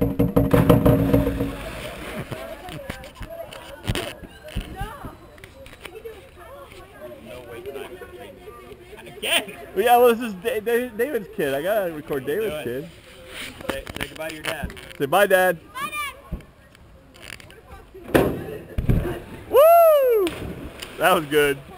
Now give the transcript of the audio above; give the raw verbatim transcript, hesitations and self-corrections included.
Again? Yeah, well, this is David's kid. I gotta record David's kid. Say, say goodbye to your dad. Say bye, Dad. Bye, Dad. Woo! That was good.